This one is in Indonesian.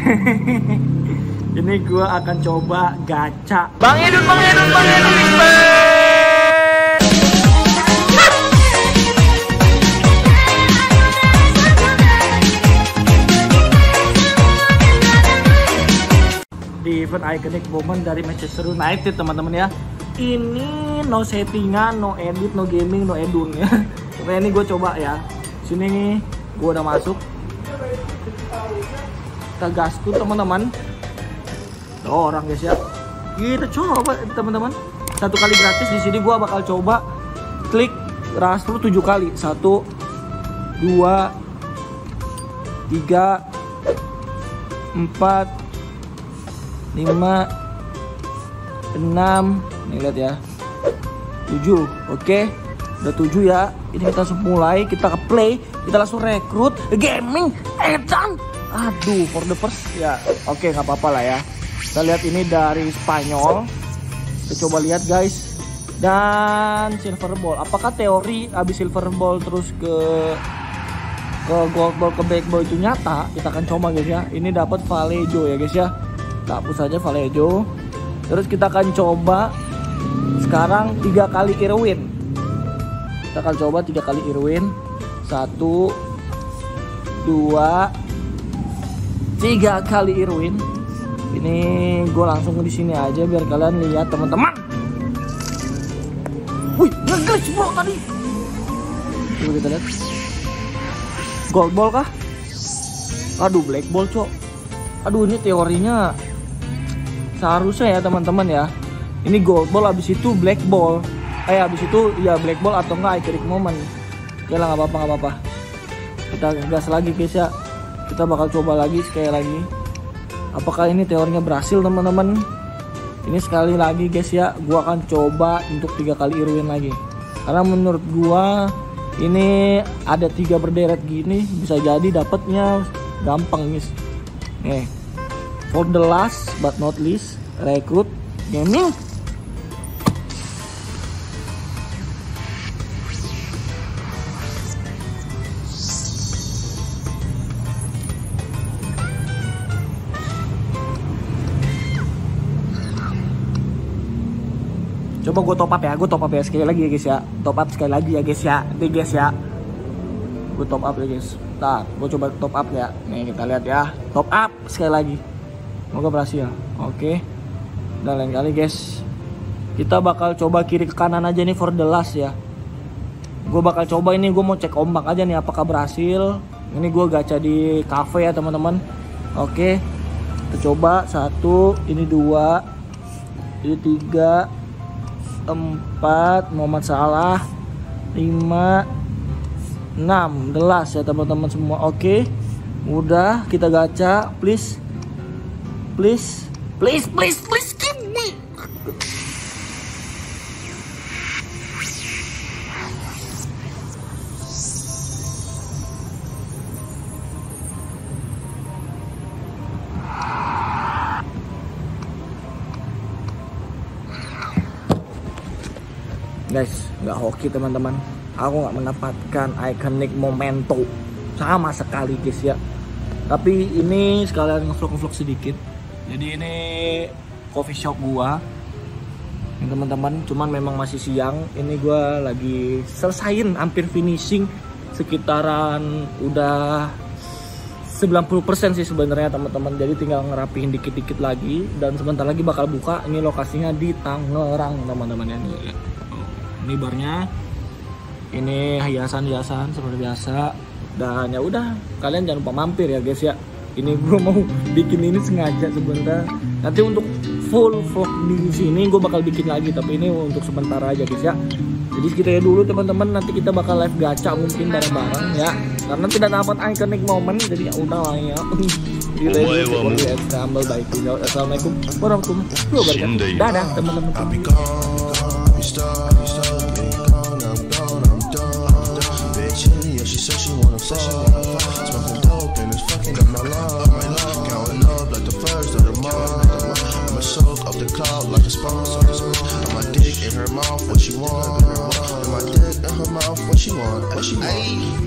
Ini gua akan coba gacha. Bang Edun. Di event Iconic Moment dari Manchester United teman-teman ya. Ini no settingan, no edit, no gaming, no edun ya. Oke, ini gue coba ya. Sini nih, gue udah masuk. Kita gas tuh teman-teman. Oh, orang guys ya. Kita coba teman-teman. 1 kali gratis di sini gue bakal coba klik rastro 7 kali. 1 2 3 4 5 6 nih, lihat ya, 7. Oke, udah 7 ya. Ini kita langsung mulai, kita ke play, kita langsung rekrut gaming edan. Aduh, for the first ya. Oke, nggak apa-apa lah ya. Kita lihat ini dari Spanyol. Kita coba lihat guys. Dan silver ball, apakah teori abis silver ball terus ke gold ball ke black ball itu nyata? Kita akan coba guys ya. Ini dapat Vallejo ya guys ya. Kita hapus saja Vallejo. Terus kita akan coba sekarang 3 kali Irwin. Kita akan coba 3 kali Irwin. 1 2 3 kali Irwin. Ini gue langsung di sini aja biar kalian lihat teman-teman. Wih, nge-glitch bro tadi. Coba kita lihat. Gold ball kah? Aduh, black ball cok. Aduh, ini teorinya seharusnya ya teman-teman ya. Ini gold ball, habis itu black ball. Habis itu ya black ball atau enggak Iconic Moment. Ya lah, nggak apa-apa. Kita gas lagi guys ya. Kita bakal coba lagi sekali lagi. Apakah ini teorinya berhasil teman-teman? Ini sekali lagi guys ya. Gua akan coba untuk 3 kali Irwin lagi. Karena menurut gua ini ada 3 berderet gini, bisa jadi dapatnya gampang guys. Nih. For the last but not least, rekrut gaming. Coba gue top up ya, sekali lagi ya guys ya. Top up sekali lagi ya guys ya. Nanti guys ya. Gue top up ya guys. Ntar gue coba top up ya. Nih kita lihat ya. Top up sekali lagi. Semoga berhasil. Oke. Dan lain kali guys, kita bakal coba kiri ke kanan aja nih for the last ya. Gue bakal coba ini, gue mau cek ombak aja nih apakah berhasil. Ini gue gacha di cafe ya teman-teman. Oke. Kita coba 1, ini 2, ini 3, 4, Muhammad Salah, 5, 6, the last ya teman-teman semua. Oke. Udah, kita gacha, please give me. Guys, nggak hoki teman-teman. Aku nggak mendapatkan Iconic Momento sama sekali guys ya. Tapi ini sekalian ngevlog sedikit. Jadi ini coffee shop gua ini teman-teman, cuman memang masih siang. Ini gua lagi selesain, hampir finishing, sekitaran udah 90% sih sebenarnya teman-teman. Jadi tinggal ngerapihin dikit-dikit lagi dan sebentar lagi bakal buka. Ini lokasinya di Tangerang teman-teman ya. Ini barnya, ini hiasan-hiasan seperti biasa. Dan ya udah, kalian jangan lupa mampir ya guys ya. Ini gue mau bikin ini sengaja sebentar. Nanti untuk full vlog di sini gue bakal bikin lagi, tapi ini untuk sementara aja guys ya. Jadi segitu ya dulu teman-teman. Nanti kita bakal live gacha mungkin bareng-bareng ya. Karena tidak dapat Iconic Moment, jadi ya udah lah ya. Assalamualaikum warahmatullahi wabarakatuh. Dadah teman-teman. She said she wanna fuck, smoking dope and it's fucking up my love. Counting up like the first of the month. I'ma soak up the cloud like a sponge. Put my dick in her mouth, what she want. Put my dick in her mouth, what she want.